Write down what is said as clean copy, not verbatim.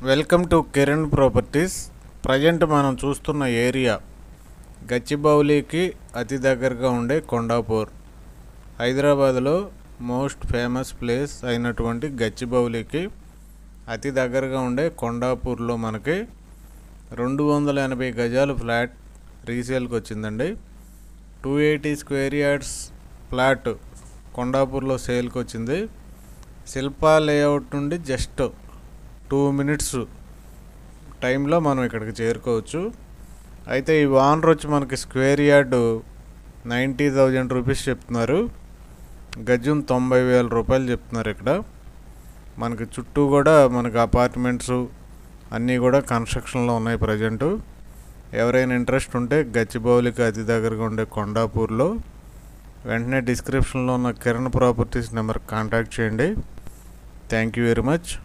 Welcome to Kiran properties. Present మనం చూస్తున్న area గచ్చిబౌలికి అతి దగ్గరగా ఉండే కొండాపూర్. హైదరాబాద్లో మోస్ట్ ఫేమస్ ప్లేస్ అయినటువంటి గచ్చిబౌలికి అతి దగ్గరగా ఉండే కొండాపూర్లో మనకి 280 గజాలు ఫ్లాట్ రీసేల్కి వచ్చిందండి. 280 స్క్వేర్ యార్డ్స్ ఫ్లాట్ కొండాపూర్లో సేల్కి వచ్చింది. శిల్పా లేఅవుట్ నుండి జస్ట్ 2 minutes టైంలో మనం ఇక్కడికి చేరుకోవచ్చు. అయితే ఈ ఓనర్ వచ్చి మనకి స్క్వేర్ యార్డు 90,000 రూపీస్ చెప్తున్నారు. గజం 90,000 రూపాయలు చెప్తున్నారు. ఇక్కడ మనకి చుట్టూ కూడా మనకి అపార్ట్మెంట్స్ అన్నీ కూడా కన్స్ట్రక్షన్లో ఉన్నాయి ప్రజెంటు. ఎవరైనా ఇంట్రెస్ట్ ఉంటే గచ్చిబౌలికి అతి దగ్గరగా ఉండే కొండాపూర్లో వెంటనే డిస్క్రిప్షన్లో ఉన్న కిరణ్ ప్రాపర్టీస్ నెంబర్ కాంటాక్ట్ చేయండి. Thank you very much.